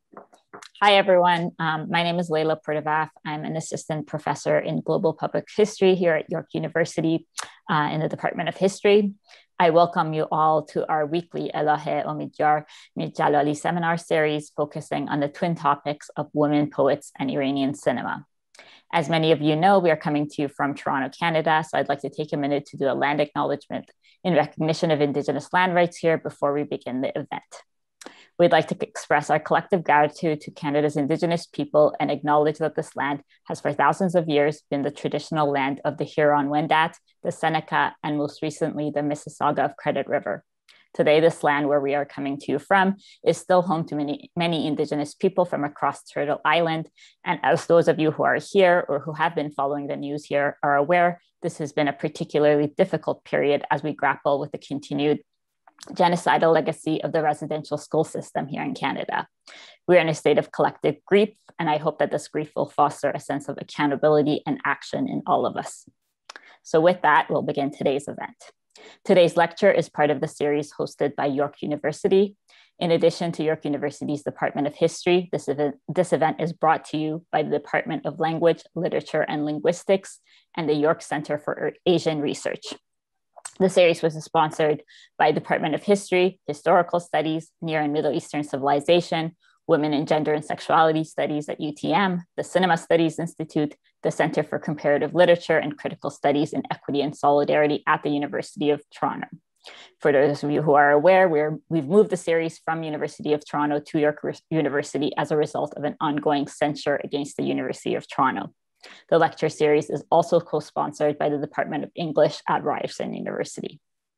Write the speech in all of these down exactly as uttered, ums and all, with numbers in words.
Hi, everyone. Um, my name is Leila Purdavath. I'm an assistant professor in global public history here at York University uh, in the Department of History. I welcome you all to our weekly Elahé, Omidyar, Mir-Djalali seminar series focusing on the twin topics of women poets and Iranian cinema. As many of you know, we are coming to you from Toronto, Canada, so I'd like to take a minute to do a land acknowledgement in recognition of Indigenous land rights here before we begin the event. We'd like to express our collective gratitude to Canada's Indigenous people and acknowledge that this land has for thousands of years been the traditional land of the Huron-Wendat, the Seneca, and most recently the Mississauga of Credit River. Today, this land where we are coming to you from is still home to many, many Indigenous people from across Turtle Island. And as those of you who are here or who have been following the news here are aware, this has been a particularly difficult period as we grapple with the continued genocidal legacy of the residential school system here in Canada. We are in a state of collective grief, and I hope that this grief will foster a sense of accountability and action in all of us. So with that, we'll begin today's event. Today's lecture is part of the series hosted by York University. In addition to York University's Department of History, this event, this event is brought to you by the Department of Language, Literature, and Linguistics and the York Center for Asian Research. The series was sponsored by Department of History, Historical Studies, Near and Middle Eastern Civilization, Women in Gender and Sexuality Studies at U T M, the Cinema Studies Institute, the Center for Comparative Literature and Critical Studies in Equity and Solidarity at the University of Toronto. For those of you who are aware, we're, we've moved the series from University of Toronto to York University as a result of an ongoing censure against the University of Toronto. The lecture series is also co-sponsored by the Department of English at Ryerson University.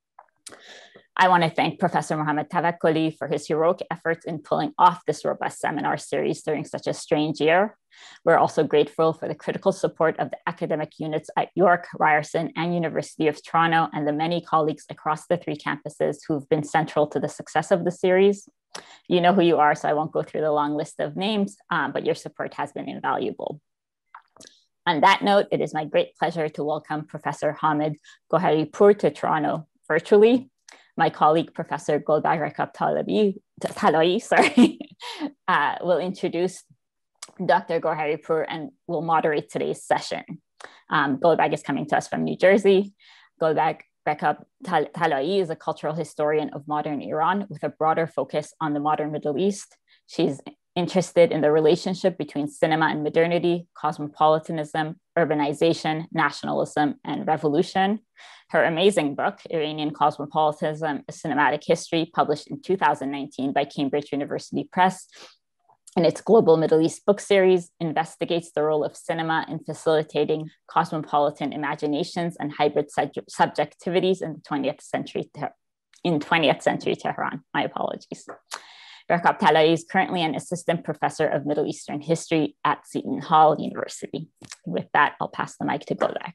I want to thank Professor Mohammed Tavakkoli for his heroic efforts in pulling off this robust seminar series during such a strange year. We're also grateful for the critical support of the academic units at York, Ryerson, and University of Toronto, and the many colleagues across the three campuses who've been central to the success of the series. You know who you are, so I won't go through the long list of names, um, but your support has been invaluable. On that note, it is my great pleasure to welcome Professor Hamid Goharipour to Toronto virtually. My colleague, Professor Golbag Talai, sorry, uh, will introduce Doctor Goharipour and will moderate today's session. Um, Golbag is coming to us from New Jersey. Golbag Talai is a cultural historian of modern Iran with a broader focus on the modern Middle East. She's interested in the relationship between cinema and modernity, cosmopolitanism, urbanization, nationalism, and revolution. Her amazing book, Iranian Cosmopolitanism, A Cinematic History, published in two thousand nineteen by Cambridge University Press, and its Global Middle East book series investigates the role of cinema in facilitating cosmopolitan imaginations and hybrid subjectivities in the twentieth century, in twentieth century Tehran. My apologies. Rakab Talai is currently an assistant professor of Middle Eastern history at Seton Hall University. With that, I'll pass the mic to Golbag.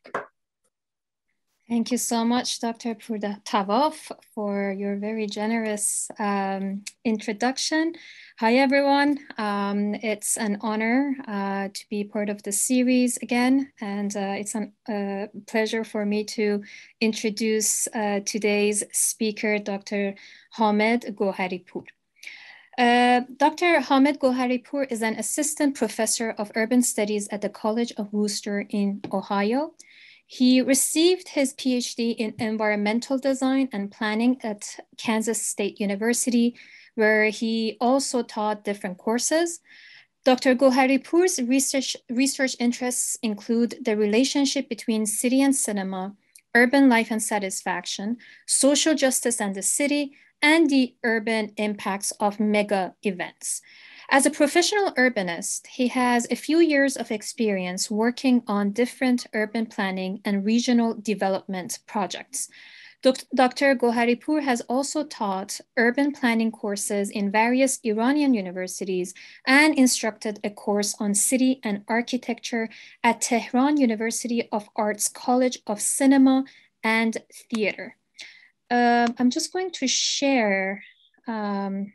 Thank you so much, Doctor Purdavath, for your very generous um, introduction. Hi, everyone. Um, it's an honor uh, to be part of the series again, and uh, it's a uh, pleasure for me to introduce uh, today's speaker, Doctor Hamid Goharipour. Uh, Doctor Hamid Goharipour is an assistant professor of urban studies at the College of Wooster in Ohio. He received his PhD in environmental design and planning at Kansas State University, where he also taught different courses. Doctor Goharipour's research, research interests include the relationship between city and cinema, urban life and satisfaction, social justice and the city, and the urban impacts of mega events. As a professional urbanist, he has a few years of experience working on different urban planning and regional development projects. Doctor Goharipour has also taught urban planning courses in various Iranian universities and instructed a course on city and architecture at Tehran University of Arts College of Cinema and Theater. Um, I'm just going to share, um,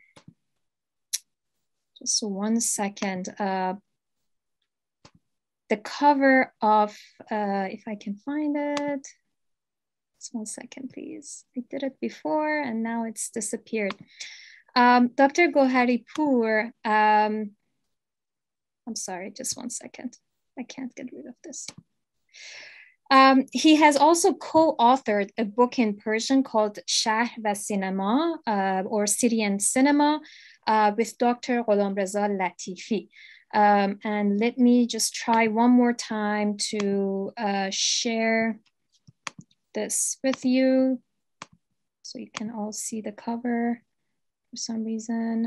just one second, uh, the cover of, uh, if I can find it, just one second, please. I did it before and now it's disappeared. Um, Doctor Goharipour, um, I'm sorry, just one second. I can't get rid of this. Um, he has also co-authored a book in Persian called Shahr va Cinema, uh, or City and Cinema, uh, with Doctor Gholamreza Latifi. Um, and let me just try one more time to uh, share this with you so you can all see the cover for some reason.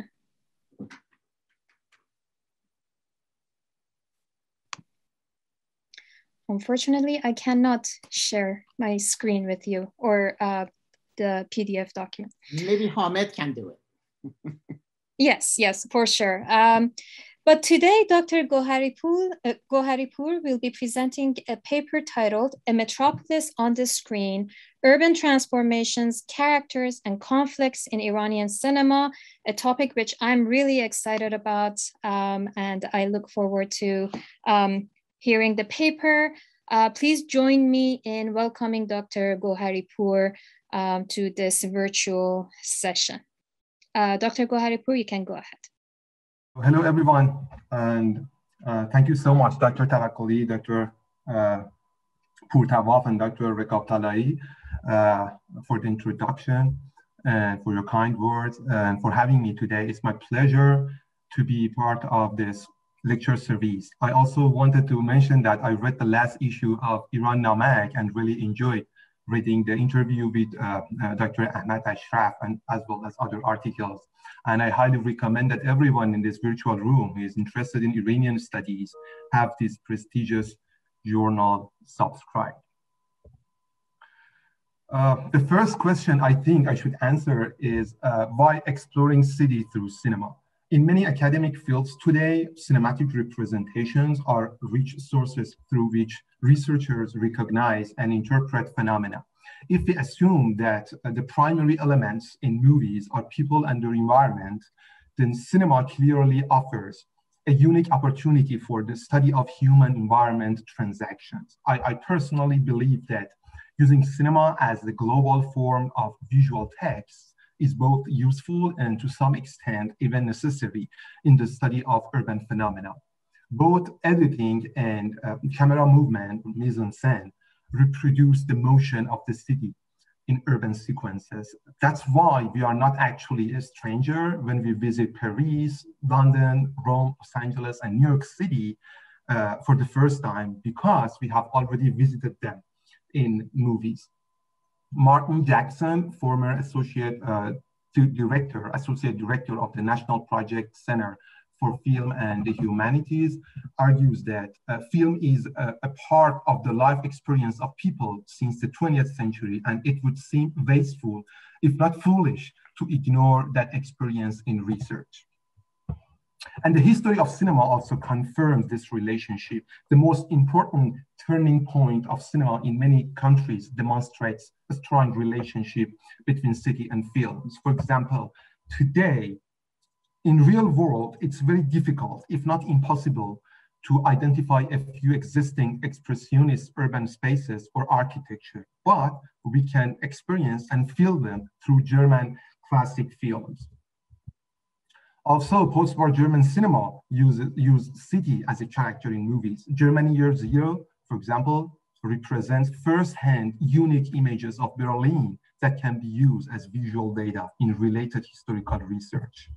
Unfortunately, I cannot share my screen with you or uh, the P D F document. Maybe Hamed can do it. Yes, yes, for sure. Um, but today, Doctor Goharipour, uh, Goharipour will be presenting a paper titled A Metropolis on the Screen, Urban Transformations, Characters, and Conflicts in Iranian Cinema, a topic which I'm really excited about, um, and I look forward to um, hearing the paper. Uh, please join me in welcoming Doctor Goharipour um, to this virtual session. Uh, Doctor Goharipour, you can go ahead. Hello, everyone, and uh, thank you so much, Doctor Tawakkoli, Doctor Uh, Pourtawaf, and Doctor Rekabtalai uh, for the introduction and for your kind words and for having me today. It's my pleasure to be part of this lecture series. I also wanted to mention that I read the last issue of Iran Namak and really enjoyed reading the interview with uh, uh, Doctor Ahmad Ashraf, and as well as other articles. And I highly recommend that everyone in this virtual room who is interested in Iranian studies have this prestigious journal subscribed. Uh, the first question I think I should answer is uh, why exploring city through cinema? In many academic fields today, cinematic representations are rich sources through which researchers recognize and interpret phenomena. If we assume that uh, the primary elements in movies are people and their environment, then cinema clearly offers a unique opportunity for the study of human environment transactions. I, I personally believe that using cinema as the global form of visual text is both useful and to some extent even necessary in the study of urban phenomena. Both editing and uh, camera movement, mise-en-scène, reproduce the motion of the city in urban sequences. That's why we are not actually a stranger when we visit Paris, London, Rome, Los Angeles, and New York City uh, for the first time, because we have already visited them in movies. Martin Jackson, former associate uh, director, associate director of the National Project Center for Film and the Humanities, argues that uh, film is a, a part of the life experience of people since the twentieth century, and it would seem wasteful, if not foolish, to ignore that experience in research. And the history of cinema also confirms this relationship. The most important turning point of cinema in many countries demonstrates a strong relationship between city and films. For example, today, in real world, it's very difficult, if not impossible, to identify a few existing expressionist urban spaces or architecture, but we can experience and feel them through German classic films. Also, post-war German cinema uses use city as a character in movies. Germany Year Zero, for example, represents first-hand unique images of Berlin that can be used as visual data in related historical research.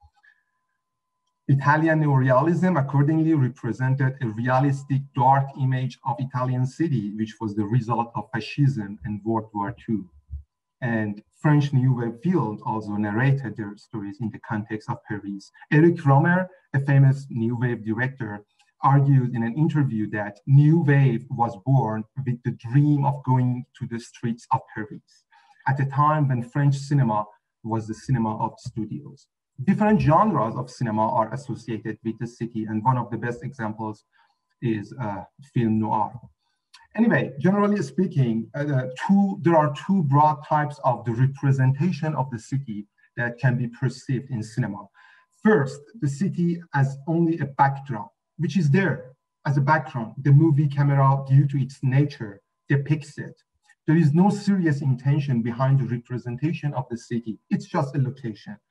Italian neorealism accordingly represented a realistic dark image of Italian city, which was the result of fascism and World War Two. And French New Wave films also narrated their stories in the context of Paris. Eric Romer, a famous New Wave director, argued in an interview that New Wave was born with the dream of going to the streets of Paris, at a time when French cinema was the cinema of studios. Different genres of cinema are associated with the city, and one of the best examples is uh, film noir. Anyway, generally speaking, uh, two, there are two broad types of the representation of the city that can be perceived in cinema. First, the city as only a backdrop, which is there as a background. The movie camera, due to its nature, depicts it. There is no serious intention behind the representation of the city. It's just a location.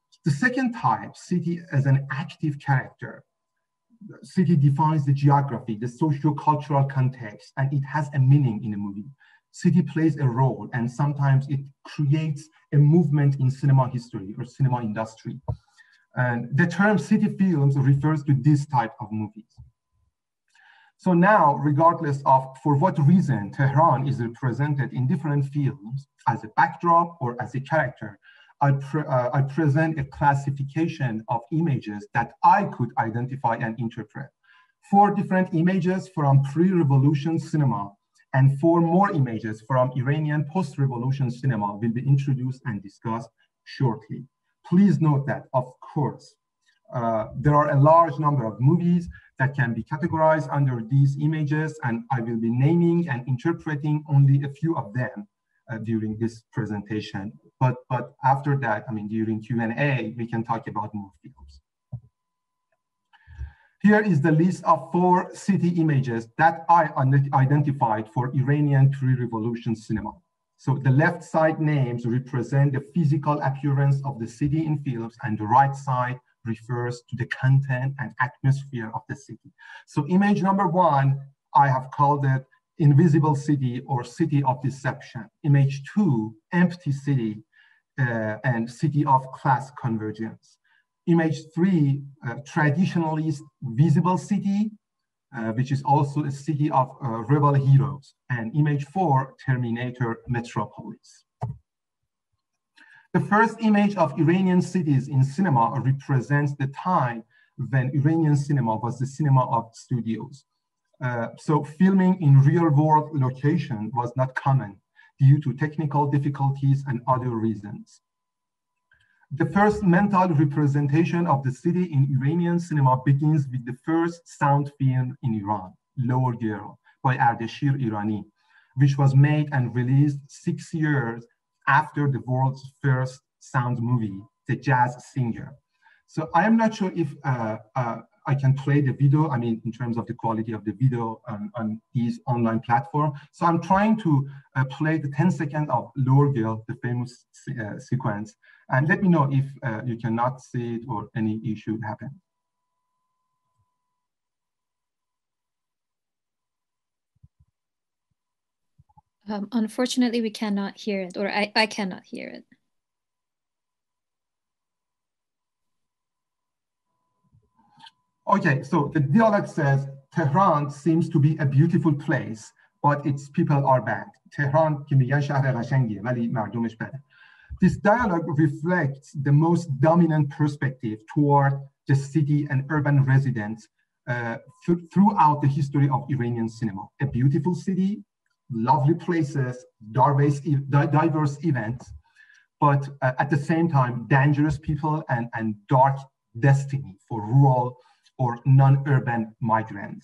The second type, city as an active character. City defines the geography, the socio-cultural context, and it has a meaning in a movie. City plays a role, and sometimes it creates a movement in cinema history or cinema industry. And the term city films refers to this type of movies. So now, regardless of for what reason Tehran is represented in different films as a backdrop or as a character, I, pre uh, I present a classification of images that I could identify and interpret. Four different images from pre-revolution cinema and four more images from Iranian post-revolution cinema will be introduced and discussed shortly. Please note that, of course, uh, there are a large number of movies that can be categorized under these images, and I will be naming and interpreting only a few of them Uh, during this presentation. But, but after that, I mean, during Q and A, we can talk about more films. Here is the list of four city images that I identified for Iranian pre-revolution cinema. So the left side names represent the physical appearance of the city in films, and the right side refers to the content and atmosphere of the city. So image number one, I have called it Invisible City or City of Deception. Image two, Empty City uh, and City of Class Convergence. Image three, uh, Traditionalist Visible City, uh, which is also a city of uh, rebel heroes. And image four, Terminator Metropolis. The first image of Iranian cities in cinema represents the time when Iranian cinema was the cinema of studios. Uh, so filming in real-world location was not common due to technical difficulties and other reasons. The first mental representation of the city in Iranian cinema begins with the first sound film in Iran, Lor Girl, by Ardeshir Irani, which was made and released six years after the world's first sound movie, The Jazz Singer. So I am not sure if uh, uh, I can play the video, I mean, in terms of the quality of the video on, on these online platforms. So I'm trying to uh, play the ten seconds of Lor Girl, the famous uh, sequence. And let me know if uh, you cannot see it or any issue happen. Um, unfortunately, we cannot hear it, or I, I cannot hear it. Okay, so the dialogue says, Tehran seems to be a beautiful place, but its people are bad. Tehran که میگن شهر قشنگیه ولی مردمش بده. This dialogue reflects the most dominant perspective toward the city and urban residents uh, th throughout the history of Iranian cinema. A beautiful city, lovely places, diverse, diverse events, but uh, at the same time, dangerous people and, and dark destiny for rural or non-urban migrants.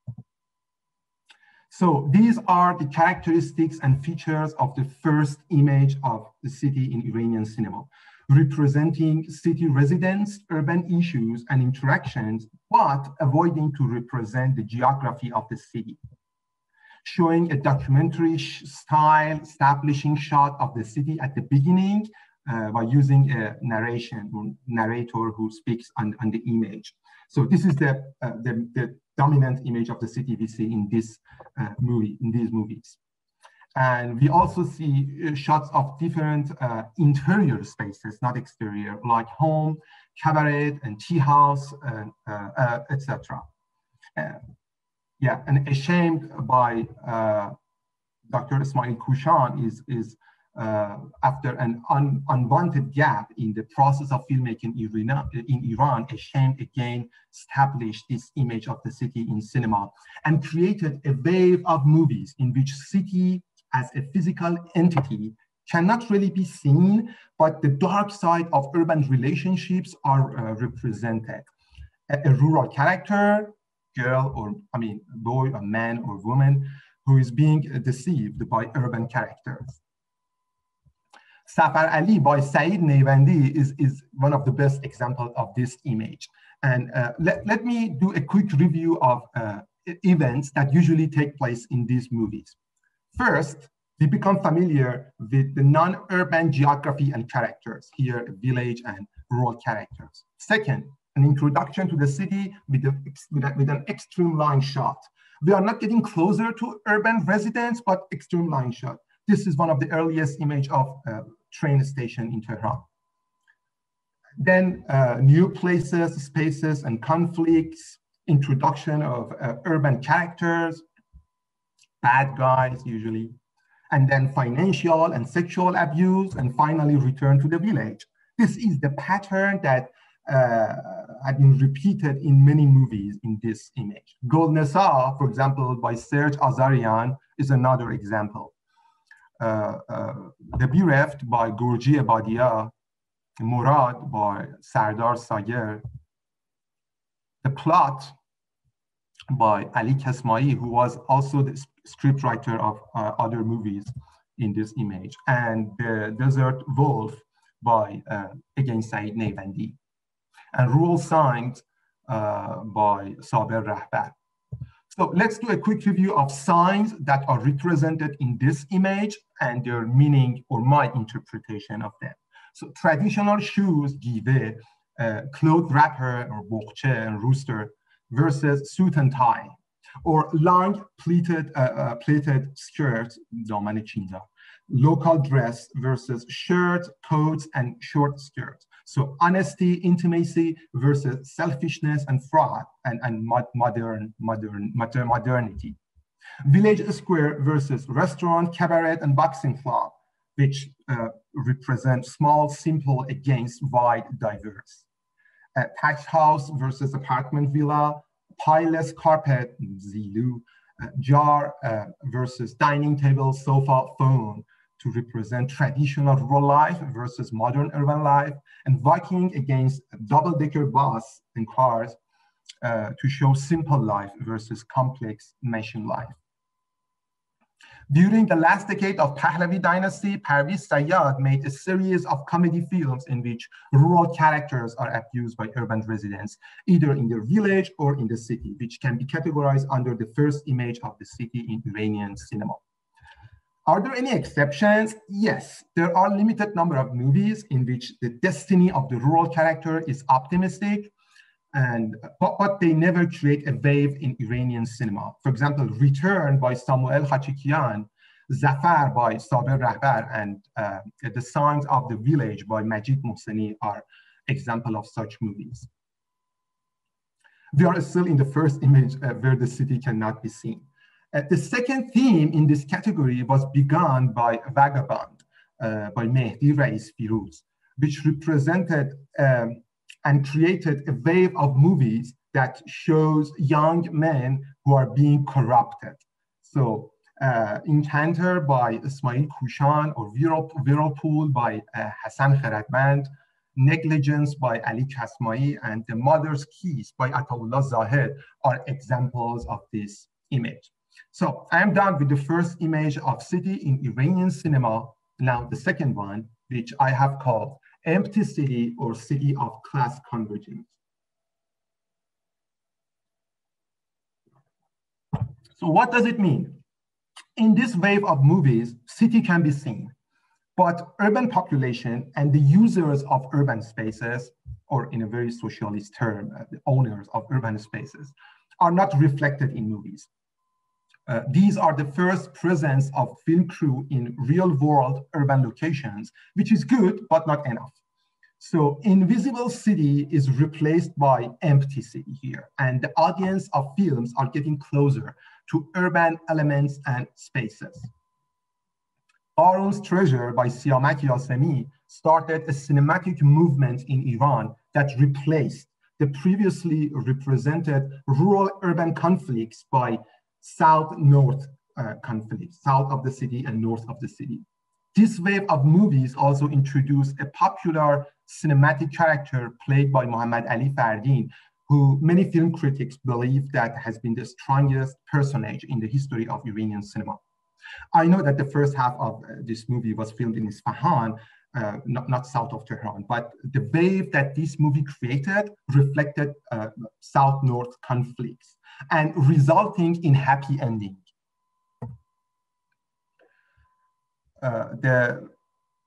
So these are the characteristics and features of the first image of the city in Iranian cinema, representing city residents, urban issues and interactions, but avoiding to represent the geography of the city. Showing a documentary style, establishing shot of the city at the beginning uh, by using a narration or narrator who speaks on, on the image. So this is the, uh, the, the dominant image of the city we see in this uh, movie, in these movies. And we also see uh, shots of different uh, interior spaces, not exterior, like home, cabaret, and tea house, and uh, uh, et cetera. Uh, yeah, and Ashamed by uh, Doctor Ismail Kushan is, is uh, after an un unwanted gap in the process of filmmaking in Iran, Ashamed again established this image of the city in cinema and created a wave of movies in which city as a physical entity cannot really be seen, but the dark side of urban relationships are uh, represented. A, a rural character, girl or, I mean, boy or man or woman who is being deceived by urban characters. Safar Ali by Saeed Neyvandi is, is one of the best examples of this image. And uh, let, let me do a quick review of uh, events that usually take place in these movies. First, we become familiar with the non-urban geography and characters, here a village and rural characters. Second, an introduction to the city with, a, with, a, with an extreme line shot. We are not getting closer to urban residents, but extreme line shot. This is one of the earliest image of uh, train station in Tehran. Then uh, new places, spaces, and conflicts, introduction of uh, urban characters, bad guys usually, and then financial and sexual abuse, and finally return to the village. This is the pattern that uh, had been repeated in many movies in this image. Golnesa, for example, by Serge Azarian, is another example. Uh, uh, the Bereft by Gurji Ebadia, Murad by Sardar Sager, The Plot by Ali Kesmai, who was also the scriptwriter of uh, other movies in this image, and The Desert Wolf by, uh, again, Saeed Neyvandi, and Rural Signs uh, by Saber Rahbar. So let's do a quick review of signs that are represented in this image and their meaning or my interpretation of them. So traditional shoes, give, uh, cloth wrapper or bokche and rooster versus suit and tie, or long pleated, uh, uh, pleated skirt, daman chinda, local dress versus shirt, coats, and short skirts. So honesty, intimacy versus selfishness and fraud and, and modern, modern, modern, modernity. Village square versus restaurant, cabaret, and boxing club, which uh, represent small, simple against wide, diverse. Uh, thatched house versus apartment villa, pileless carpet, zilu, uh, jar uh, versus dining table, sofa, phone, to represent traditional rural life versus modern urban life, and Viking against double-decker bus and cars uh, to show simple life versus complex machine life. During the last decade of Pahlavi dynasty, Parviz Sayyad made a series of comedy films in which rural characters are abused by urban residents, either in their village or in the city, which can be categorized under the first image of the city in Iranian cinema. Are there any exceptions? Yes, there are a limited number of movies in which the destiny of the rural character is optimistic, and but, but they never create a wave in Iranian cinema. For example, Return by Samuel Hachikian, Zafar by Saber Rahbar, and uh, The Signs of the Village by Majid Mohseni are examples of such movies. We are still in the first image uh, where the city cannot be seen. Uh, the second theme in this category was begun by Vagabond uh, by Mehdi Rais Firuz, which represented um, and created a wave of movies that shows young men who are being corrupted. So uh, Enchanter by Ismail Kushan, or Whirlpool by uh, Hassan Kharadmand, Negligence by Ali Kasmai, and The Mother's Kiss by Ataullah Zahid are examples of this image. So I am done with the first image of city in Iranian cinema. Now the second one, which I have called Empty City or City of Class Convergence. So what does it mean? In this wave of movies, city can be seen, but urban population and the users of urban spaces, or in a very socialist term, uh, the owners of urban spaces, are not reflected in movies. Uh, these are the first presence of film crew in real world urban locations, which is good, but not enough. So invisible city is replaced by empty city here, and the audience of films are getting closer to urban elements and spaces. Arun's Treasure by Siamak Yasemi started a cinematic movement in Iran that replaced the previously represented rural-urban conflicts by south-north uh, conflicts, south of the city and north of the city. This wave of movies also introduced a popular cinematic character played by Muhammad Ali Fardin, who many film critics believe that has been the strongest personage in the history of Iranian cinema. I know that the first half of uh, this movie was filmed in Isfahan, uh, not, not south of Tehran, but the wave that this movie created reflected uh, south-north conflicts and resulting in happy ending. Uh, the,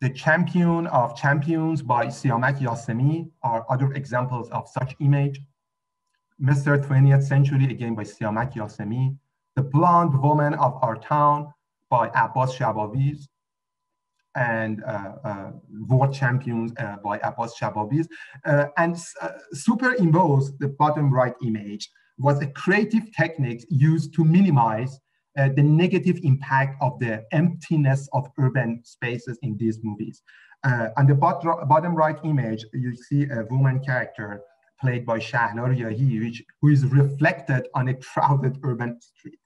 The Champion of Champions by Siamak Yasemi are other examples of such image. Mister twentieth Century, again by Siamak Yasemi. The Blonde Woman of Our Town by Abbas Shabaviz, and uh, uh, World Champions uh, by Abbas Shabaviz. Uh, and uh, superimposed, the bottom right image, was a creative technique used to minimize uh, the negative impact of the emptiness of urban spaces in these movies. Uh, on the bot bottom right image, you see a woman character played by Lor Girl, which who is reflected on a crowded urban street.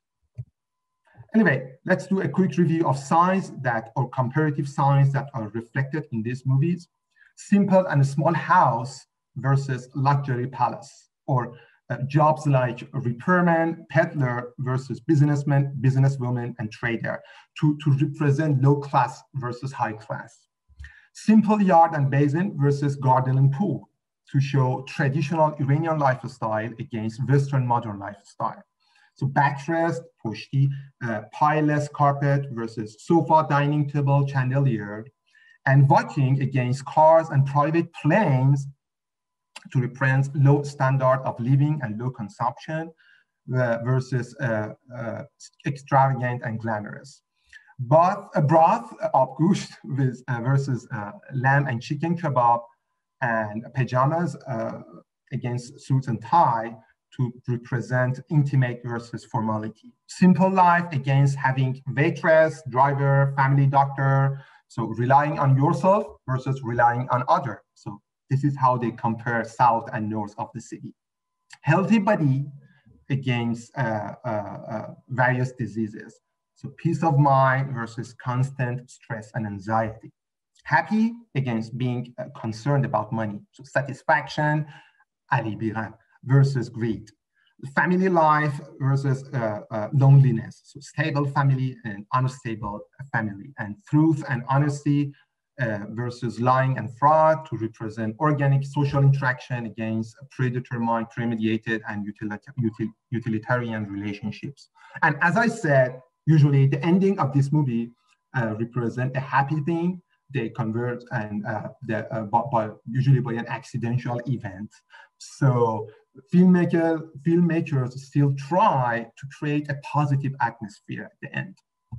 Anyway, let's do a quick review of signs that, or comparative signs that are reflected in these movies. Simple and small house versus luxury palace, or uh, jobs like repairman, peddler versus businessman, businesswoman, and trader, to, to represent low class versus high class. Simple yard and basin versus garden and pool, to show traditional Iranian lifestyle against Western modern lifestyle. So backrest, pushti, uh, pileless carpet versus sofa, dining table, chandelier, and Viking against cars and private planes, to represent low standard of living and low consumption uh, versus uh, uh, extravagant and glamorous. But a broth, abgusht with, uh, versus uh, lamb and chicken kebab, and pajamas uh, against suits and tie, to represent intimate versus formality. Simple life against having waitress, driver, family doctor, so relying on yourself versus relying on other. So this is how they compare south and north of the city. Healthy body against uh, uh, uh, various diseases. So peace of mind versus constant stress and anxiety. Happy against being uh, concerned about money. So satisfaction, Ali Biran, versus greed. Family life versus uh, uh, loneliness. So stable family and unstable family. And truth and honesty uh, versus lying and fraud, to represent organic social interaction against predetermined, premeditated, and util utilitarian relationships. And as I said, usually the ending of this movie uh, represent a happy thing. They convert and uh, the, uh, by, by, usually by an accidental event. So filmmaker, filmmakers still try to create a positive atmosphere at the end.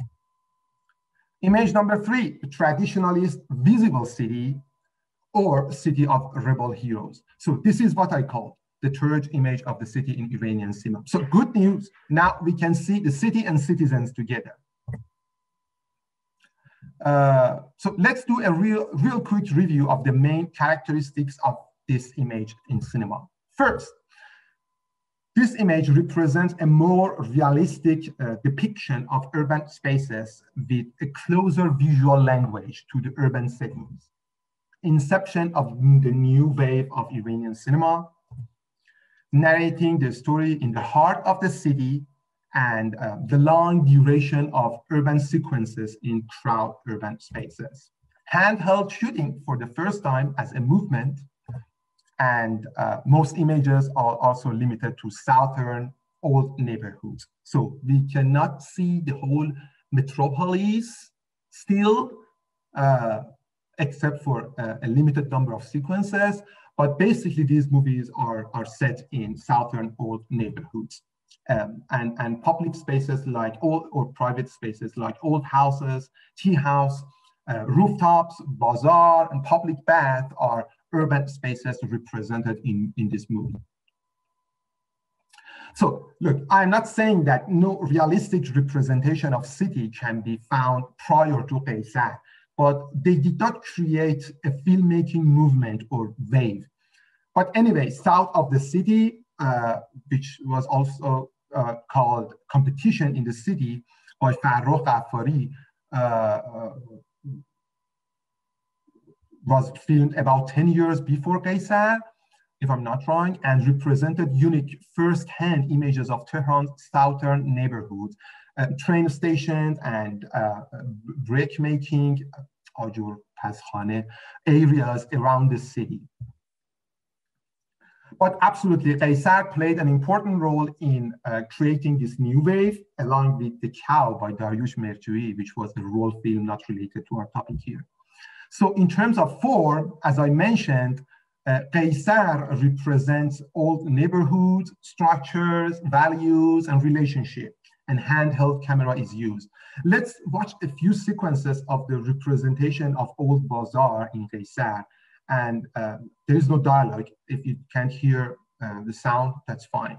Image number three, the traditionalist visible city, or city of rebel heroes. So this is what I call the third image of the city in Iranian cinema. So good news, now we can see the city and citizens together. Uh, so let's do a real, real quick review of the main characteristics of this image in cinema. First, this image represents a more realistic uh, depiction of urban spaces with a closer visual language to the urban settings. Inception of the new wave of Iranian cinema, narrating the story in the heart of the city, and uh, the long duration of urban sequences in crowd urban spaces. Handheld shooting for the first time as a movement, and uh, most images are also limited to southern old neighborhoods. So we cannot see the whole Metropolis still, uh, except for uh, a limited number of sequences, but basically these movies are, are set in southern old neighborhoods. Um, and, and public spaces like old, or private spaces like old houses, tea house, uh, rooftops, bazaar, and public bath are urban spaces represented in, in this movie. So look, I'm not saying that no realistic representation of city can be found prior to Qaysar, but they did not create a filmmaking movement or wave. But anyway, south of the city, uh, which was also uh, called Competition in the City by Farrokh Ghaffari, uh, uh, was filmed about ten years before Qaysar, if I'm not wrong, and represented unique first-hand images of Tehran's southern neighborhoods, uh, train stations and uh, brick making, ajur paskhane, areas around the city. But absolutely, Qaysar played an important role in uh, creating this new wave, along with The Cow by Dariush Merjoui, which was a role film not related to our topic here. So in terms of form, as I mentioned, uh, Qaysar represents old neighborhoods, structures, values, and relationships, and handheld camera is used. Let's watch a few sequences of the representation of old bazaar in Qaysar. And uh, there is no dialogue. If you can't hear uh, the sound, that's fine.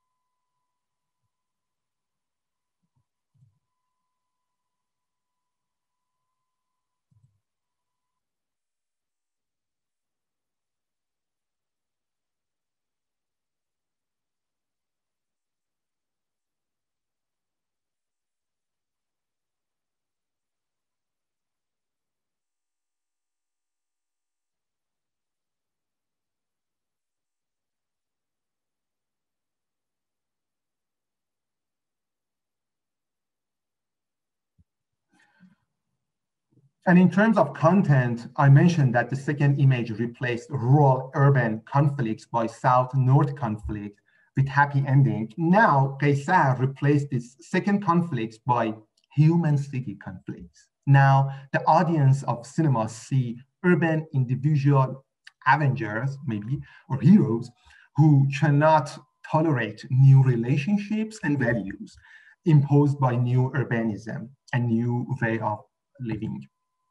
And in terms of content, I mentioned that the second image replaced rural-urban conflicts by South-North conflict with happy ending. Now, Qaysar replaced this second conflicts by human-city conflicts. Now, the audience of cinema see urban individual avengers, maybe, or heroes, who cannot tolerate new relationships and values imposed by new urbanism and new way of living.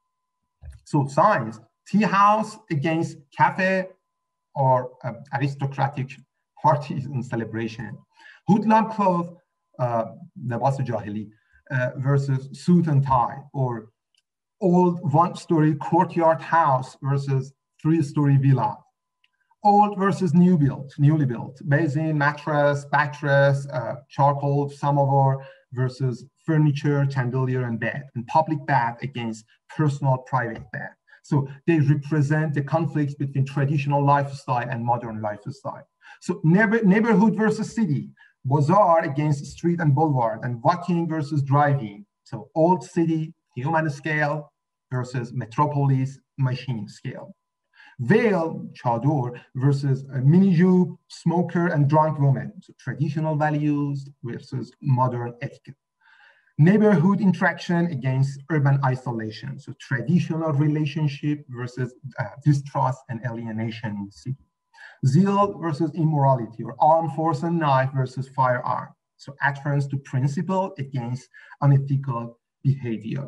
So signs, tea house against cafe or uh, aristocratic parties and celebration. Hoodlum cloth, uh, labas jahili, uh, versus suit and tie, or old one-story courtyard house versus three-story villa. Old versus new built, newly built. Basin, mattress, backrest, uh, charcoal, samovar versus furniture, chandelier, and bed. And public bath against personal private bath. So they represent the conflicts between traditional lifestyle and modern lifestyle. So neighbor, neighborhood versus city, bazaar against street and boulevard, and walking versus driving. So old city, human scale versus metropolis, machine scale. Veil, chador, versus a mini-jube, smoker, and drunk woman. So traditional values versus modern etiquette. Neighborhood interaction against urban isolation. So traditional relationship versus uh, distrust and alienation in the city. Zeal versus immorality, or armed force and knife versus firearm. So adherence to principle against unethical behavior.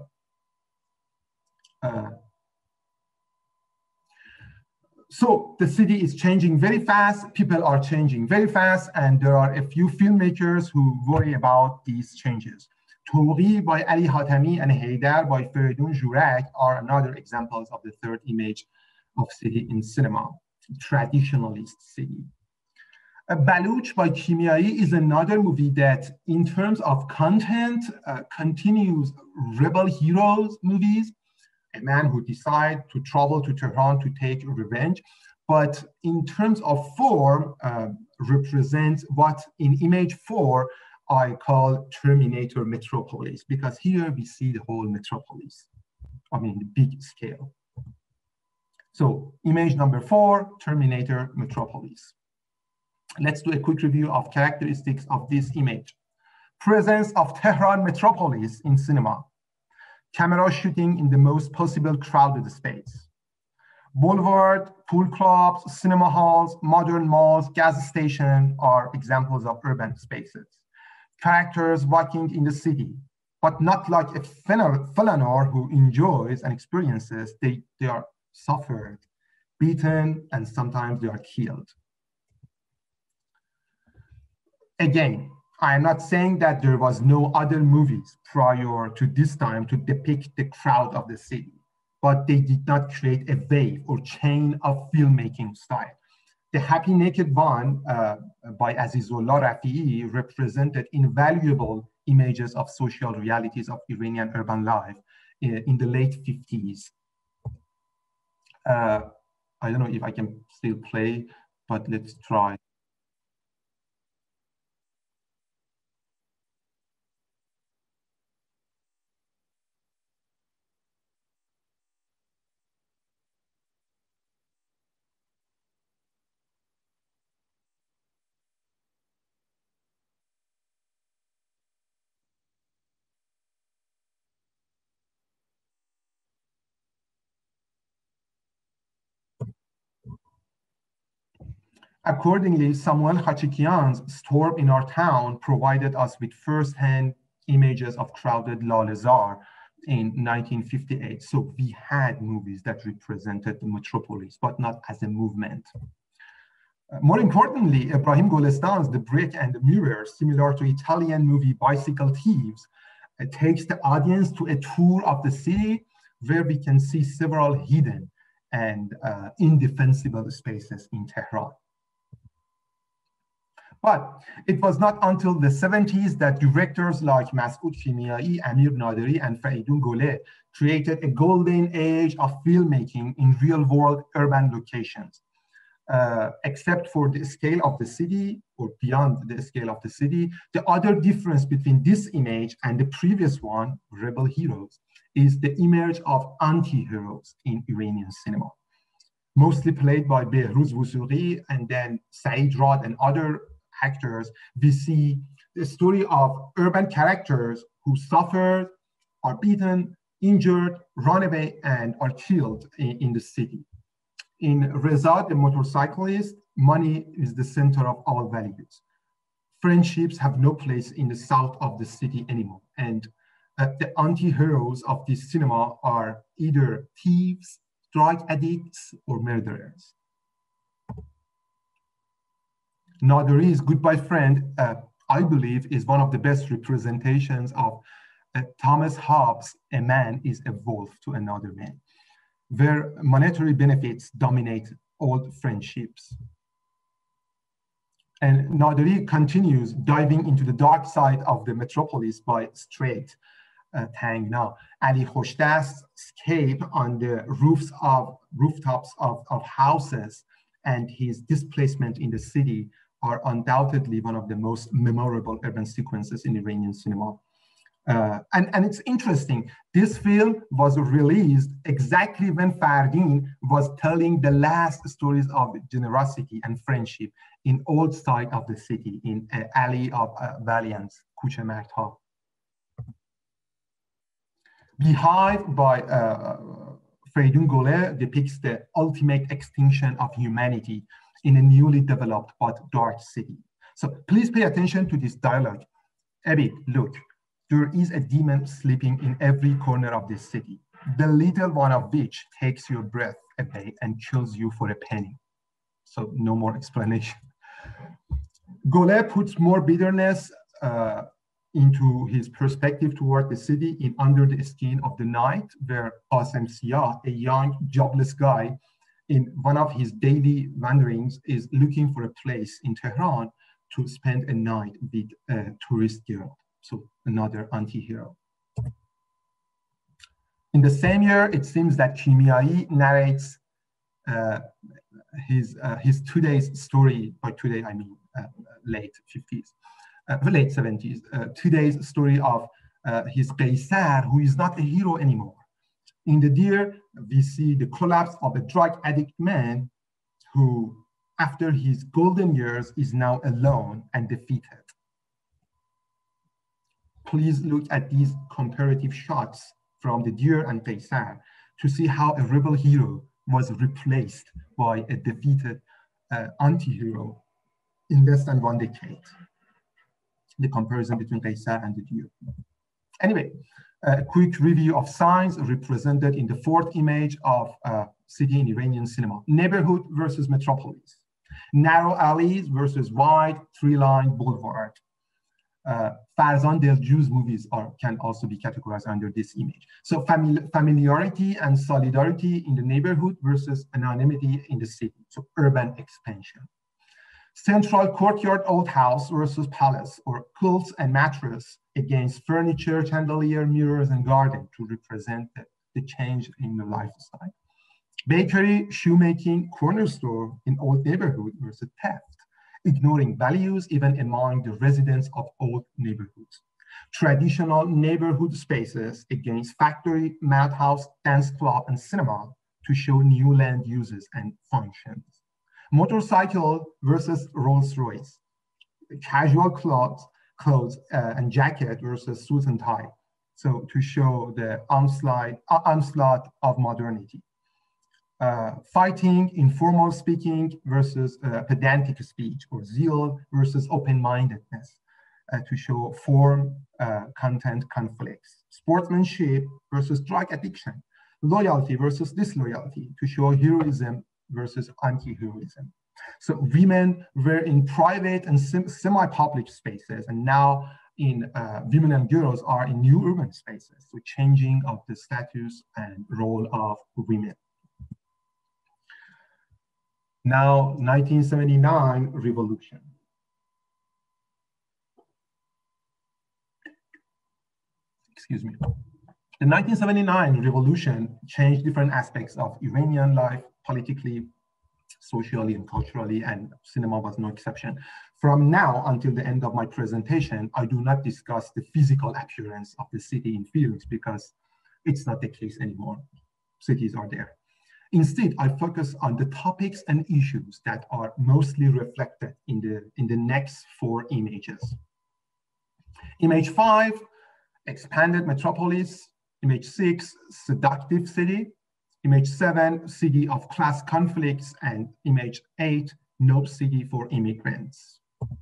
Uh, So the city is changing very fast, people are changing very fast, and there are a few filmmakers who worry about these changes. Toury by Ali Hatami and Haydar by Feridun Jourak are another examples of the third image of city in cinema, traditionalist city. Uh, Baluch by Kimiai is another movie that in terms of content uh, continues rebel heroes movies, a man who decides to travel to Tehran to take revenge, but in terms of form, uh, represents what in image four I call Terminator Metropolis, because here we see the whole metropolis, I mean, the big scale. So image number four, Terminator Metropolis. Let's do a quick review of characteristics of this image. Presence of Tehran Metropolis in cinema. Camera shooting in the most possible crowded space. Boulevard, pool clubs, cinema halls, modern malls, gas stations are examples of urban spaces. Characters walking in the city, but not like a flâneur who enjoys and experiences, they, they are suffered, beaten, and sometimes they are killed. Again, I am not saying that there was no other movies prior to this time to depict the crowd of the city, but they did not create a wave or chain of filmmaking style. The Happy Naked One uh, by Azizullah Rafi'i represented invaluable images of social realities of Iranian urban life in, in the late fifties. Uh, I don't know if I can still play, but let's try. Accordingly, Samuel Khachikian's Storm in Our Town provided us with first-hand images of crowded Lalezar in nineteen fifty-eight. So we had movies that represented the metropolis, but not as a movement. Uh, more importantly, Ibrahim Golestan's The Brick and the Mirror, similar to Italian movie Bicycle Thieves, uh, takes the audience to a tour of the city where we can see several hidden and uh, indefensible spaces in Tehran. But it was not until the seventies that directors like Masoud Kimiai, Amir Naderi, and Faidun Goleh created a golden age of filmmaking in real-world urban locations. Uh, except for the scale of the city, or beyond the scale of the city, the other difference between this image and the previous one, Rebel Heroes, is the image of anti-heroes in Iranian cinema, mostly played by Behruz Wusuqi and then Saeed Rad and other actors. We see the story of urban characters who suffered, are beaten, injured, run away, and are killed in, in the city. In Reza, the motorcyclist, money is the center of all values. Friendships have no place in the south of the city anymore. And uh, the anti-heroes of this cinema are either thieves, drug addicts, or murderers. Naderi's Goodbye Friend, uh, I believe, is one of the best representations of uh, Thomas Hobbes' A man is a wolf to another man, where monetary benefits dominate old friendships. And Naderi continues diving into the dark side of the metropolis by straight uh, tang now. Ali Khoshdast's escape on the roofs of rooftops of, of houses and his displacement in the city are undoubtedly one of the most memorable urban sequences in Iranian cinema. Uh, and, and it's interesting, this film was released exactly when Fardin was telling the last stories of generosity and friendship in old side of the city, in uh, Alley of uh, Valiance, Kuche Martha. Beehive by uh, Faidun Goleh depicts the ultimate extinction of humanity in a newly developed but dark city. So please pay attention to this dialogue. Abid, look. There is a demon sleeping in every corner of this city, the little one of which takes your breath away and kills you for a penny. So no more explanation. Goleh puts more bitterness uh, into his perspective toward the city in Under the Skin of the Night, where Qasem Siah, a young jobless guy, in one of his daily wanderings is looking for a place in Tehran to spend a night with a tourist girl. So another anti-hero. In the same year, it seems that Kimiai narrates uh, his, uh, his today's story, by today I mean uh, late fifties, uh, late seventies, uh, today's story of uh, his Qaisar, who is not a hero anymore. In the Deer, we see the collapse of a drug addict man who, after his golden years, is now alone and defeated. Please look at these comparative shots from the Deer and Qaisar to see how a rebel hero was replaced by a defeated uh, anti-hero in less than one decade. The comparison between Qaisar and the Deer. Anyway, a quick review of signs represented in the fourth image of uh, city in Iranian cinema. Neighborhood versus metropolis. Narrow alleys versus wide three-line boulevard. Uh, Farzan Delju's movies are, can also be categorized under this image. So famili familiarity and solidarity in the neighborhood versus anonymity in the city, so urban expansion. Central courtyard old house versus palace, or quilts and mattress against furniture, chandelier, mirrors, and garden to represent the, the change in the lifestyle. Bakery, shoemaking, corner store in old neighborhood versus theft, ignoring values even among the residents of old neighborhoods. Traditional neighborhood spaces against factory, madhouse, dance club, and cinema to show new land uses and functions. Motorcycle versus Rolls Royce. Casual clothes, clothes uh, and jacket versus suit and tie. So to show the onslaught, uh, onslaught of modernity. uh, fighting, informal speaking versus uh, pedantic speech, or zeal versus open-mindedness, uh, to show form, uh, content conflicts, sportsmanship versus drug addiction, loyalty versus disloyalty, to show heroism versus anti-heroism. So women were in private and semi-public spaces, and now in uh, women and girls are in new urban spaces, so changing of the status and role of women. Now, nineteen seventy-nine revolution. Excuse me. The nineteen seventy-nine revolution changed different aspects of Iranian life, politically, socially, and culturally, and cinema was no exception. From now until the end of my presentation, I do not discuss the physical appearance of the city in films because it's not the case anymore. Cities are there. Instead, I focus on the topics and issues that are mostly reflected in the, in the next four images. Image five, expanded metropolis. Image six, seductive city. Image seven, city of class conflicts. And image eight, no city for immigrants.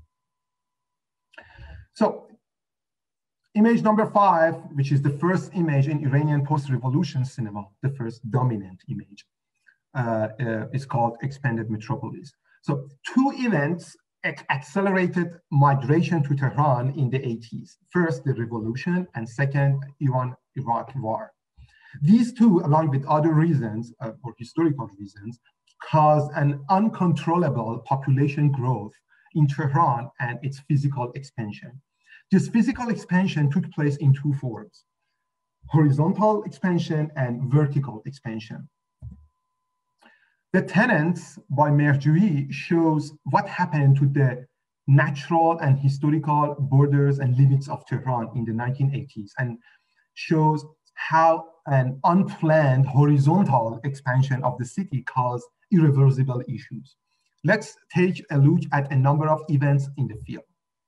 So image number five, which is the first image in Iranian post-revolution cinema, the first dominant image, uh, uh, is called expanded metropolis. So two events accelerated migration to Tehran in the eighties. First, the revolution, and second, Iran-Iraq war. These two, along with other reasons, uh, or historical reasons, caused an uncontrollable population growth in Tehran and its physical expansion. This physical expansion took place in two forms: horizontal expansion and vertical expansion. The Tenants by Mir-Djalali shows what happened to the natural and historical borders and limits of Tehran in the nineteen eighties, and shows how an unplanned horizontal expansion of the city caused irreversible issues. Let's take a look at a number of events in the field.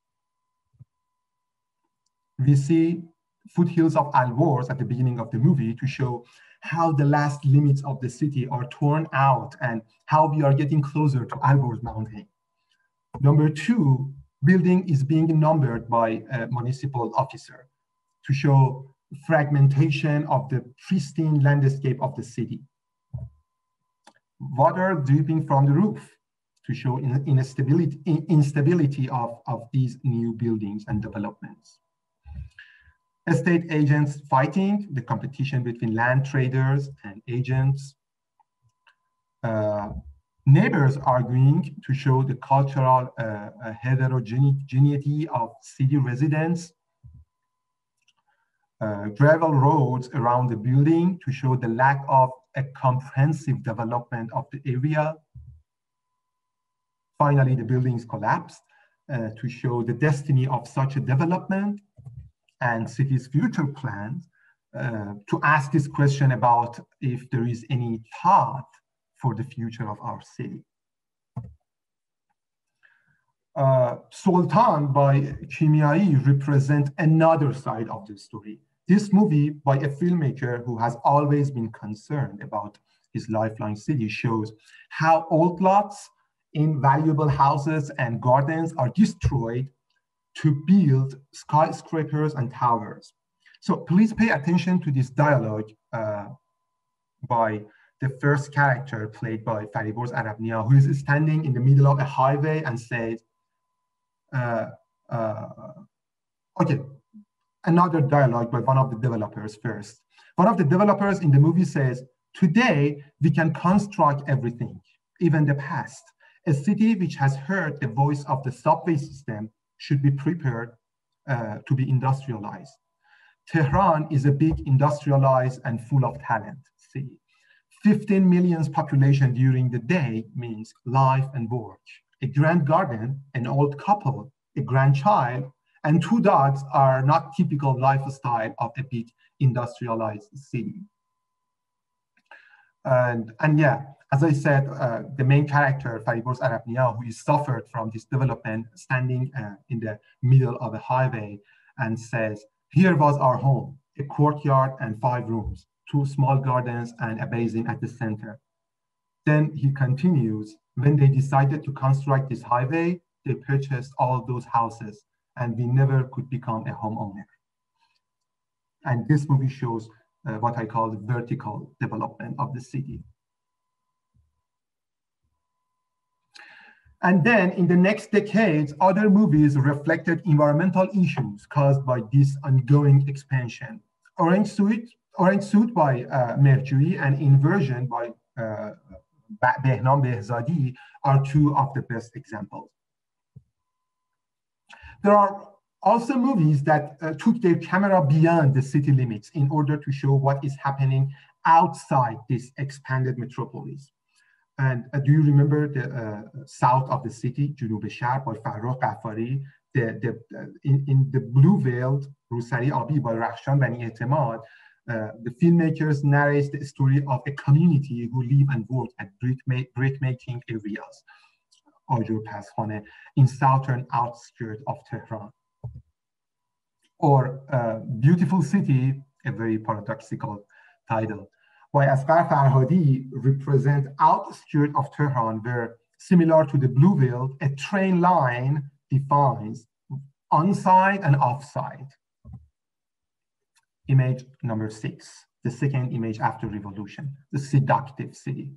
We see foothills of Al-Wars at the beginning of the movie to show how the last limits of the city are torn out and how we are getting closer to Al-Wars mountain. Number two, building is being numbered by a municipal officer to show fragmentation of the pristine landscape of the city. Water dripping from the roof to show instability, instability of, of these new buildings and developments. Estate agents fighting, the competition between land traders and agents. Uh, neighbors arguing to show the cultural uh, heterogeneity of city residents. Uh, gravel roads around the building to show the lack of a comprehensive development of the area. Finally, the buildings collapsed uh, to show the destiny of such a development and city's future plans, uh, to ask this question about if there is any thought for the future of our city. Uh, Sultan by Kimyai represent another side of the story. This movie by a filmmaker who has always been concerned about his lifeline city shows how old lots in valuable houses and gardens are destroyed to build skyscrapers and towers. So please pay attention to this dialogue uh, by the first character played by Fariborz Arabnia, who is standing in the middle of a highway and says, uh, uh, okay, another dialogue by one of the developers first. One of the developers in the movie says, today we can construct everything, even the past. A city which has heard the voice of the subway system should be prepared uh, to be industrialized. Tehran is a big industrialized and full of talent city. fifteen million's population during the day means life and work. A grand garden, an old couple, a grandchild, and two dogs are not typical lifestyle of a big industrialized city. And, and yeah, as I said, uh, the main character, Fariborz Arabnia, who is suffered from this development, standing uh, in the middle of a highway and says, here was our home, a courtyard and five rooms, two small gardens and a basin at the center. Then he continues, when they decided to construct this highway, they purchased all those houses and we never could become a homeowner. And this movie shows uh, what I call the vertical development of the city. And then in the next decades, other movies reflected environmental issues caused by this ongoing expansion. Orange Suit, Orange Suit by uh, Mir-Djalali and Inversion by uh, Behnam Behzadi are two of the best examples. There are also movies that uh, took their camera beyond the city limits in order to show what is happening outside this expanded metropolis. And uh, do you remember the uh, south of the city, Junub Shar by Farrokh Ghaffari, the, the, uh, in, in the blue veiled Rusari Abi by Rakhshan Bani Etemad, uh, the filmmakers narrate the story of a community who live and work at brick, ma brick making areas, Ajur Paskhane, in southern outskirts of Tehran. Or uh, Beautiful City, a very paradoxical title, by Asghar Farhadi, represent outskirts of Tehran where, similar to the blue veil, a train line defines on-site and off-site. Image number six, the second image after revolution, the seductive city.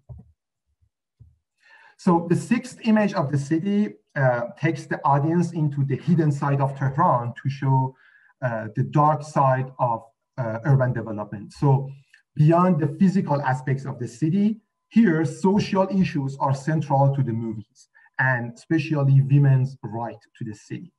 So the sixth image of the city uh, takes the audience into the hidden side of Tehran to show uh, the dark side of uh, urban development. So beyond the physical aspects of the city, here social issues are central to the movies, and especially women's right to the city.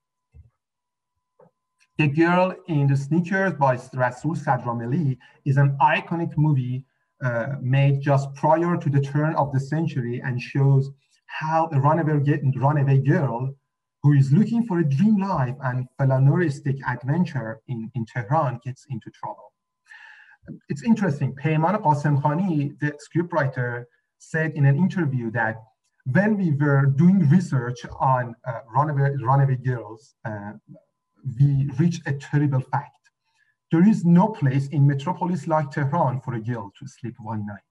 The Girl in the Sneakers by Rasool Sadrameli is an iconic movie uh, made just prior to the turn of the century and shows how a runaway, runaway girl who is looking for a dream life and flâneuristic adventure in, in Tehran gets into trouble. It's interesting, Peyman Qasemkhani, the scriptwriter, said in an interview that when we were doing research on uh, runaway, runaway girls, uh, we reached a terrible fact. There is no place in Metropolis like Tehran for a girl to sleep one night.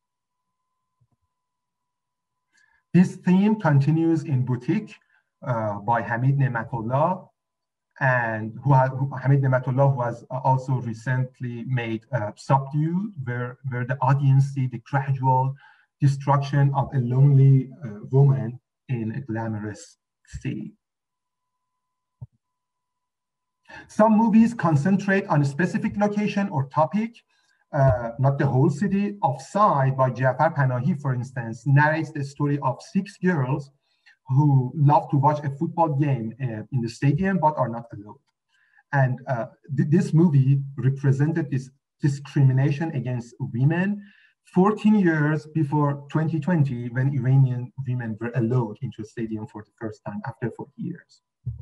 This theme continues in Boutique uh, by Hamid Nematullah, and who, has, who Hamid Nematullah, who has also recently made uh, Subdued, where, where the audience see the gradual destruction of a lonely uh, woman in a glamorous city. Some movies concentrate on a specific location or topic, uh, not the whole city. Offside by Jafar Panahi, for instance, narrates the story of six girls who love to watch a football game uh, in the stadium but are not allowed. And uh, th this movie represented this discrimination against women fourteen years before twenty twenty, when Iranian women were allowed into a stadium for the first time after forty years.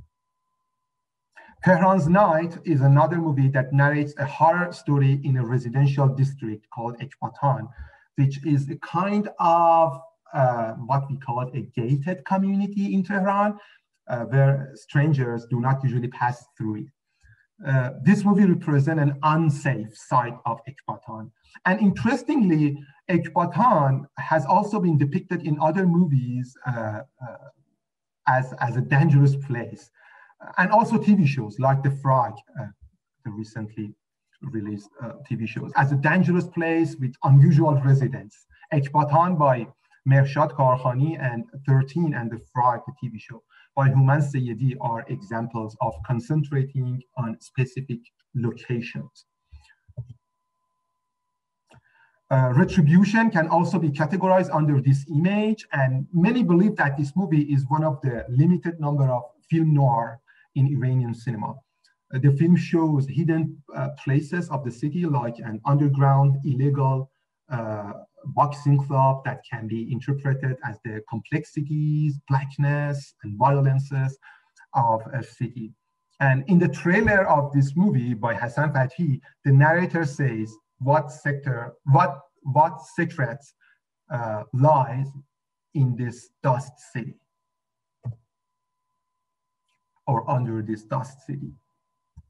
Tehran's Night is another movie that narrates a horror story in a residential district called Ekbatan, which is a kind of uh, what we call a gated community in Tehran, uh, where strangers do not usually pass through it. Uh, this movie represents an unsafe side of Ekbatan. And interestingly, Ekbatan has also been depicted in other movies uh, uh, as, as a dangerous place. And also T V shows like The Frog, uh, the recently released uh, T V shows, as a dangerous place with unusual residents. Ekbatan by Mershad Karkhani and thirteen and The Frog, the T V show by Human Sayyedi, are examples of concentrating on specific locations. Uh, Retribution can also be categorized under this image, and many believe that this movie is one of the limited number of film noir in Iranian cinema. Uh, the film shows hidden uh, places of the city, like an underground, illegal uh, boxing club that can be interpreted as the complexities, blackness, and violences of a city. And in the trailer of this movie by Hassan Fathi, the narrator says what sector, what, what secrets uh, lies in this dust city, or under this dust city.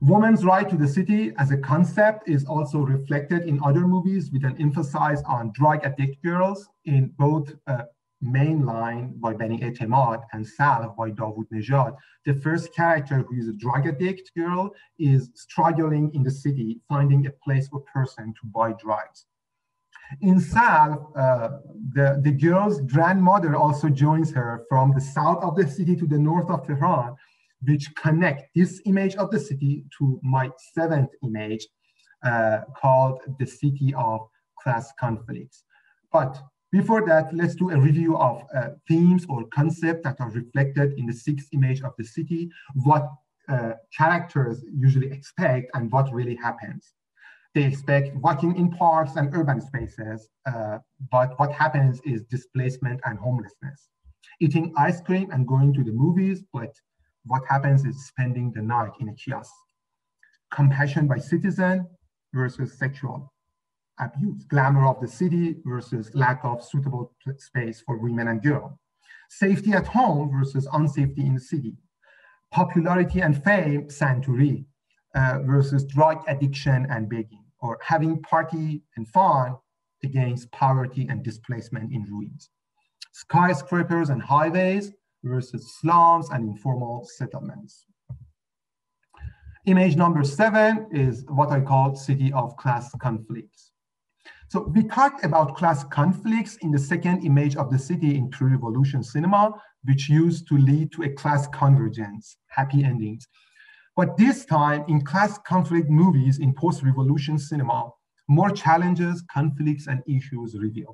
Women's right to the city as a concept is also reflected in other movies with an emphasis on drug addict girls in both uh, Mainline by Beni Etemad and Salv by Dawood Nejad. The first character, who is a drug addict girl, is struggling in the city, finding a place or person to buy drugs. In Salv, uh, the, the girl's grandmother also joins her from the south of the city to the north of Tehran, which connect this image of the city to my seventh image uh, called the city of class conflicts. But before that, let's do a review of uh, themes or concepts that are reflected in the sixth image of the city, what uh, characters usually expect and what really happens. They expect walking in parks and urban spaces, uh, but what happens is displacement and homelessness. Eating ice cream and going to the movies, but what happens is spending the night in a kiosk. Compassion by citizen versus sexual abuse. Glamour of the city versus lack of suitable space for women and girls. Safety at home versus unsafety in the city. Popularity and fame, Santouri, uh, versus drug addiction and begging. Or having party and fun against poverty and displacement in ruins. Skyscrapers and highways versus slums and informal settlements. Image number seven is what I call city of class conflicts. So we talked about class conflicts in the second image of the city in pre-revolution cinema, which used to lead to a class convergence, happy endings. But this time in class conflict movies in post-revolution cinema, more challenges, conflicts, and issues revealed.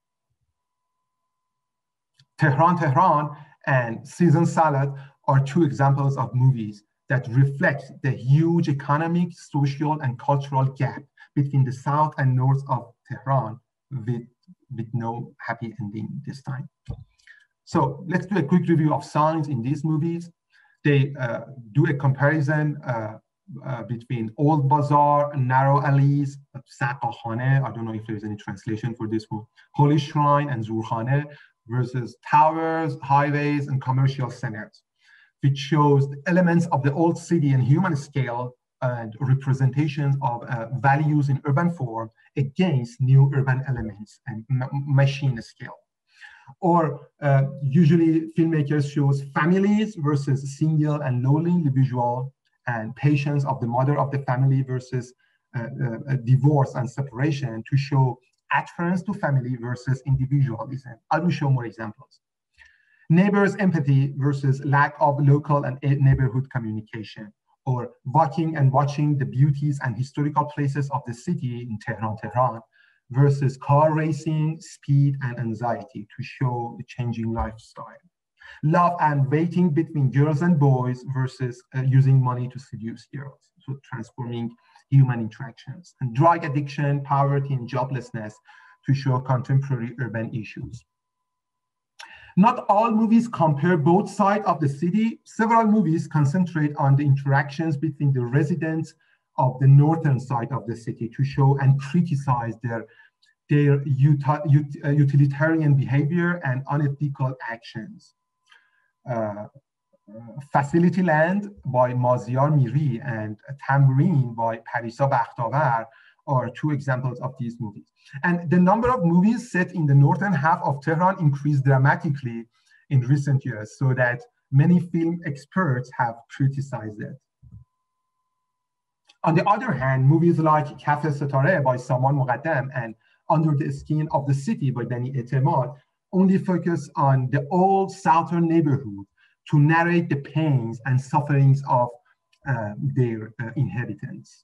Tehran, Tehran and Season Salad are two examples of movies that reflect the huge economic, social, and cultural gap between the south and north of Tehran with, with no happy ending this time. So let's do a quick review of signs in these movies. They uh, do a comparison uh, uh, between Old Bazaar, narrow alleys, Saqakhane, I don't know if there's any translation for this one, Holy Shrine and Zurkhane, versus towers, highways, and commercial centers, which shows the elements of the old city and human scale and representations of uh, values in urban form against new urban elements and machine scale. Or uh, usually filmmakers shows families versus single and lonely individual, and patience of the mother of the family versus uh, uh, divorce and separation to show adherence to family versus individualism. I will show more examples. Neighbors' empathy versus lack of local and neighborhood communication, or walking and watching the beauties and historical places of the city in Tehran, Tehran, versus car racing, speed, and anxiety to show the changing lifestyle. Love and waiting between girls and boys versus uh, using money to seduce girls, so transforming human interactions. And drug addiction, poverty, and joblessness to show contemporary urban issues. Not all movies compare both sides of the city. Several movies concentrate on the interactions between the residents of the northern side of the city to show and criticize their, their utilitarian behavior and unethical actions. Uh, Facility Land by Maziar Miri and Tamreen by Parisa Bakhtavar are two examples of these movies. And the number of movies set in the northern half of Tehran increased dramatically in recent years, so that many film experts have criticized it. On the other hand, movies like Kaf-e Setare by Saman Muqaddam and Under the Skin of the City by Beni Etemad only focus on the old southern neighborhood to narrate the pains and sufferings of uh, their uh, inhabitants.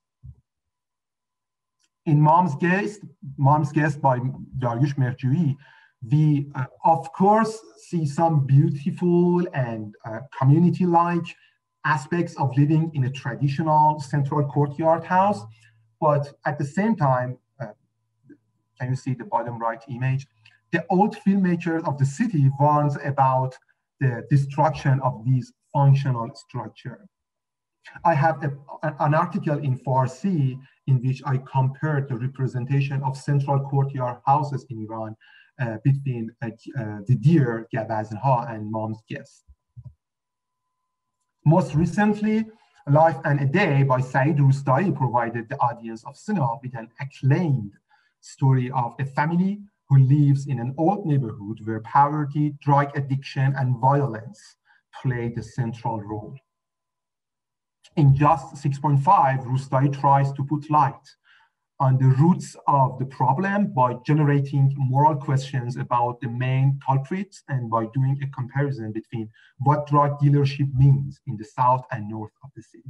In Mom's Guest, Mom's Guest by Dariush Merjoui, we uh, of course see some beautiful and uh, community-like aspects of living in a traditional central courtyard house, but at the same time, uh, can you see the bottom right image? The old filmmakers of the city warns about the destruction of these functional structures. I have a, an article in Farsi in which I compared the representation of central courtyard houses in Iran uh, between uh, uh, the Deer, Gavazha, and Mom's Guest. Most recently, Life and a Day by Saeed Rustai provided the audience of cinema with an acclaimed story of a family who lives in an old neighborhood where poverty, drug addiction, and violence play the central role. In Just six point five, Rustai tries to put light on the roots of the problem by generating moral questions about the main culprits and by doing a comparison between what drug dealership means in the south and north of the city.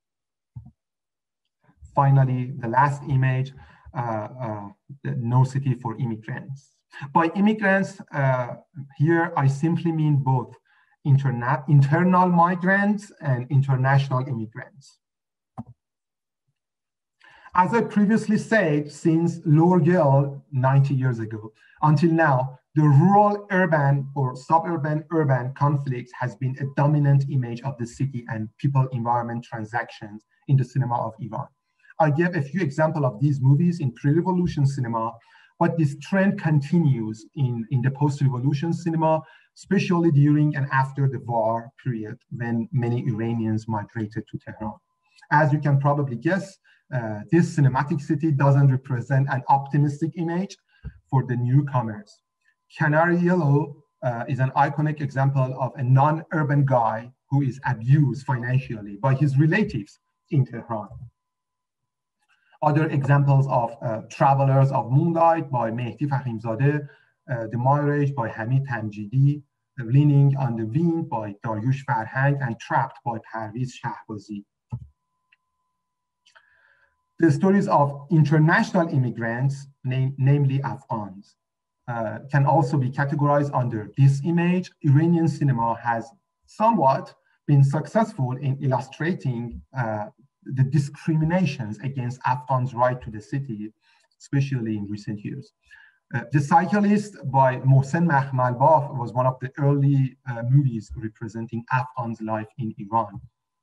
Finally, the last image, uh, uh, the No City for Immigrants. By immigrants, uh, here I simply mean both interna internal migrants and international immigrants. As I previously said, since Lor Girl ninety years ago until now, the rural-urban or suburban-urban conflict has been a dominant image of the city and people-environment transactions in the cinema of Iran. I gave a few examples of these movies in pre-revolution cinema, but this trend continues in, in the post-revolution cinema, especially during and after the war period when many Iranians migrated to Tehran. As you can probably guess, Uh, this cinematic city doesn't represent an optimistic image for the newcomers. Canary Yellow uh, is an iconic example of a non-urban guy who is abused financially by his relatives in Tehran. Other examples of uh, Travelers of Moonlight by Mehdi Fakhimzadeh, uh, The Mirage by Hamid Tamjidi, uh, Leaning on the Wind by Dariush Farhang, and Trapped by Parviz Shahbazi. The stories of international immigrants, name, namely Afghans, uh, can also be categorized under this image. Iranian cinema has somewhat been successful in illustrating uh, the discriminations against Afghans' right to the city, especially in recent years. Uh, The Cyclist by Mohsen Makhmalbaf was one of the early uh, movies representing Afghans' life in Iran.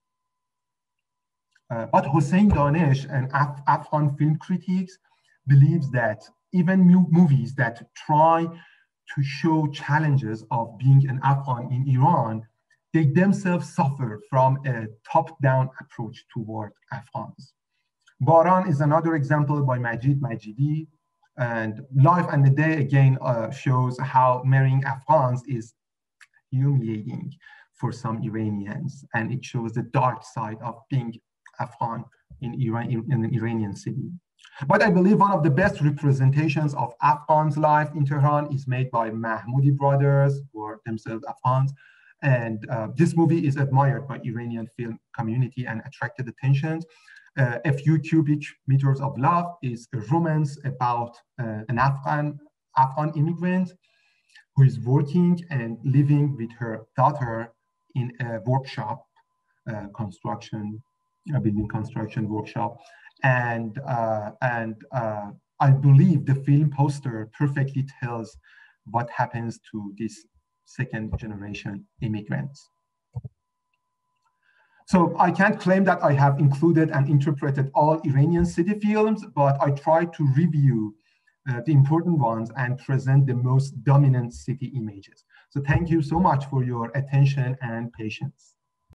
Uh, but Hossein Danesh, an Af Afghan film critic, believes that even movies that try to show challenges of being an Afghan in Iran, they themselves suffer from a top-down approach toward Afghans. Baran is another example by Majid Majidi, and Life and the Day again uh, shows how marrying Afghans is humiliating for some Iranians, and it shows the dark side of being Afghan in Iran, in an Iranian city. But I believe one of the best representations of Afghans' life in Tehran is made by Mahmoudi brothers, who are themselves Afghans. And uh, this movie is admired by Iranian film community and attracted attention. Uh, A Few Cubic Meters of Love is a romance about uh, an Afghan, Afghan immigrant who is working and living with her daughter in a workshop, uh, construction, a building construction workshop. And, uh, and uh, I believe the film poster perfectly tells what happens to these second generation immigrants. So I can't claim that I have included and interpreted all Iranian city films, but I try to review uh, the important ones and present the most dominant city images. So thank you so much for your attention and patience.